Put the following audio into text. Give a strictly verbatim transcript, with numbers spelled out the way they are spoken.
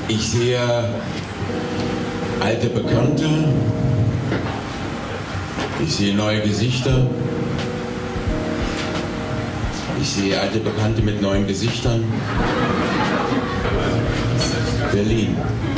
Ich sehe alte Bekannte, ich sehe neue Gesichter, ich sehe alte Bekannte mit neuen Gesichtern. Berlin.